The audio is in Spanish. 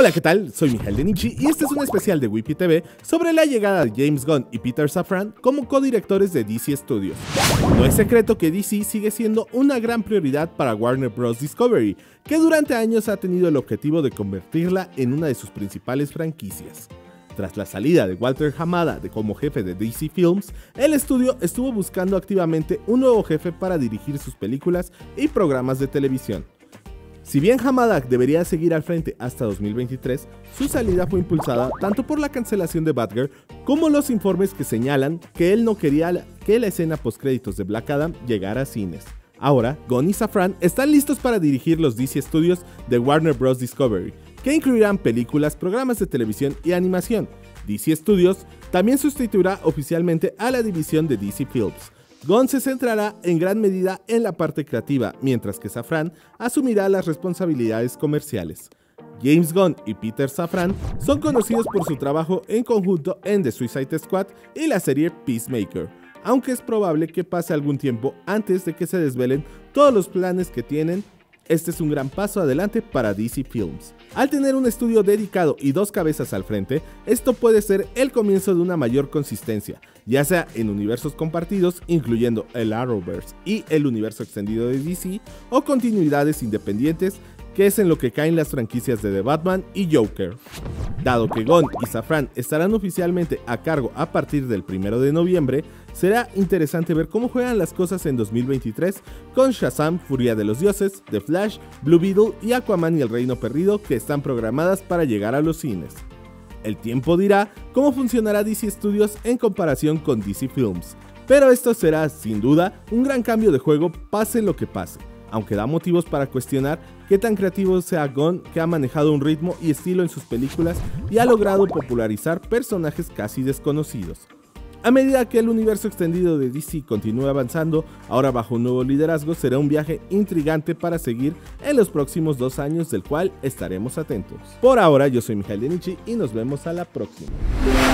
Hola, ¿qué tal? Soy Mijael de Nichi y este es un especial de Whippy TV sobre la llegada de James Gunn y Peter Safran como codirectores de DC Studios. No es secreto que DC sigue siendo una gran prioridad para Warner Bros. Discovery, que durante años ha tenido el objetivo de convertirla en una de sus principales franquicias. Tras la salida de Walter Hamada como jefe de DC Films, el estudio estuvo buscando activamente un nuevo jefe para dirigir sus películas y programas de televisión. Si bien Hamada debería seguir al frente hasta 2023, su salida fue impulsada tanto por la cancelación de Batgirl como los informes que señalan que él no quería que la escena postcréditos de Black Adam llegara a cines. Ahora, Gunn y Safran están listos para dirigir los DC Studios de Warner Bros. Discovery, que incluirán películas, programas de televisión y animación. DC Studios también sustituirá oficialmente a la división de DC Films. Gunn se centrará en gran medida en la parte creativa, mientras que Safran asumirá las responsabilidades comerciales. James Gunn y Peter Safran son conocidos por su trabajo en conjunto en The Suicide Squad y la serie Peacemaker, aunque es probable que pase algún tiempo antes de que se desvelen todos los planes que tienen. Este es un gran paso adelante para DC Films. Al tener un estudio dedicado y dos cabezas al frente, esto puede ser el comienzo de una mayor consistencia, ya sea en universos compartidos, incluyendo el Arrowverse y el universo extendido de DC, o continuidades independientes, que es en lo que caen las franquicias de The Batman y Joker. Dado que Gunn y Safran estarán oficialmente a cargo a partir del 1 de noviembre, será interesante ver cómo juegan las cosas en 2023 con Shazam, Furia de los Dioses, The Flash, Blue Beetle y Aquaman y el Reino Perdido, que están programadas para llegar a los cines. El tiempo dirá cómo funcionará DC Studios en comparación con DC Films, pero esto será sin duda un gran cambio de juego pase lo que pase, aunque da motivos para cuestionar qué tan creativo sea Gunn, que ha manejado un ritmo y estilo en sus películas y ha logrado popularizar personajes casi desconocidos. A medida que el universo extendido de DC continúe avanzando, ahora bajo un nuevo liderazgo, será un viaje intrigante para seguir en los próximos 2 años, del cual estaremos atentos. Por ahora, yo soy Mijael de Nichi y nos vemos a la próxima.